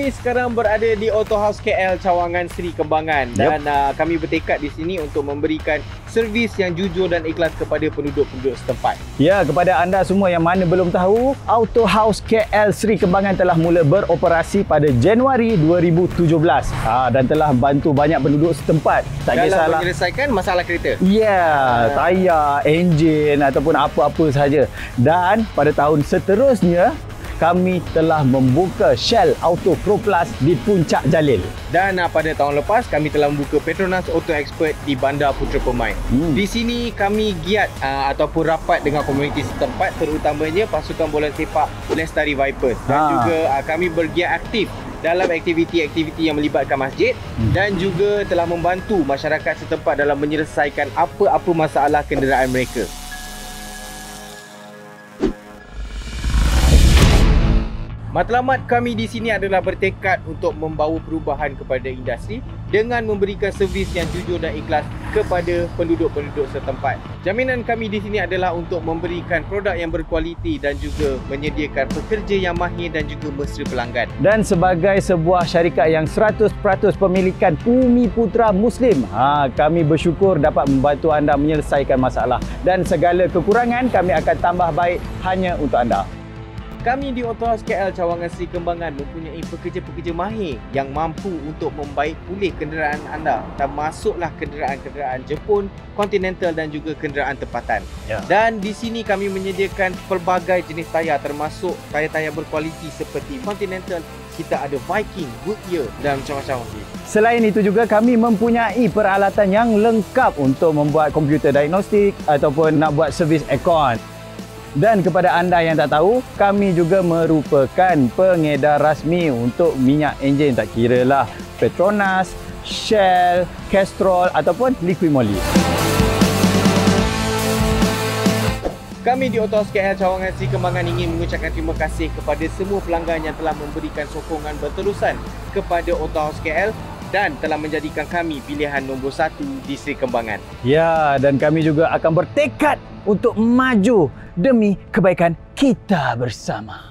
Kami sekarang berada di Auto House KL Cawangan Seri Kembangan dan kami bertekad di sini untuk memberikan servis yang jujur dan ikhlas kepada penduduk-penduduk setempat. Ya, kepada anda semua yang mana belum tahu, Auto House KL Seri Kembangan telah mula beroperasi pada Januari 2017 dan telah bantu banyak penduduk setempat. Tak dalam menyelesaikan masalah kereta. Ya, tayar, enjin ataupun apa-apa sahaja. Dan pada tahun seterusnya kami telah membuka Shell Auto Pro Plus di Puncak Jalil. Dan pada tahun lepas kami telah membuka Petronas Auto Expert di Bandar Putra Permain. Di sini kami giat ataupun rapat dengan komuniti setempat, terutamanya pasukan bola sepak Lestari Vipers. Dan juga kami bergiat aktif dalam aktiviti-aktiviti yang melibatkan masjid dan juga telah membantu masyarakat setempat dalam menyelesaikan apa-apa masalah kenderaan mereka. Matlamat kami di sini adalah bertekad untuk membawa perubahan kepada industri dengan memberikan servis yang jujur dan ikhlas kepada penduduk-penduduk setempat. Jaminan kami di sini adalah untuk memberikan produk yang berkualiti dan juga menyediakan pekerja yang mahir dan juga mesra pelanggan. Dan sebagai sebuah syarikat yang 100% pemilikan Bumi Putra Muslim, kami bersyukur dapat membantu anda menyelesaikan masalah dan segala kekurangan kami akan tambah baik hanya untuk anda. Kami di Auto House KL Cawangan Seri Kembangan mempunyai pekerja-pekerja mahir yang mampu untuk membaik pulih kenderaan anda, termasuklah kenderaan-kenderaan Jepun, Continental dan juga kenderaan tempatan. Dan di sini kami menyediakan pelbagai jenis tayar termasuk tayar-tayar berkualiti seperti Continental, kita ada Viking, Goodyear dan macam-macam lagi. Selain itu juga kami mempunyai peralatan yang lengkap untuk membuat komputer diagnostik ataupun nak buat servis aircon. Dan kepada anda yang tak tahu, kami juga merupakan pengedar rasmi untuk minyak enjin, tak kira lah Petronas, Shell, Castrol ataupun Liqui Moly. Kami di Auto House KL Cawangan Seri Kembangan ingin mengucapkan terima kasih kepada semua pelanggan yang telah memberikan sokongan berterusan kepada Auto House KL dan telah menjadikan kami pilihan nombor 1 di Seri Kembangan. Ya, dan kami juga akan bertekad untuk maju demi kebaikan kita bersama.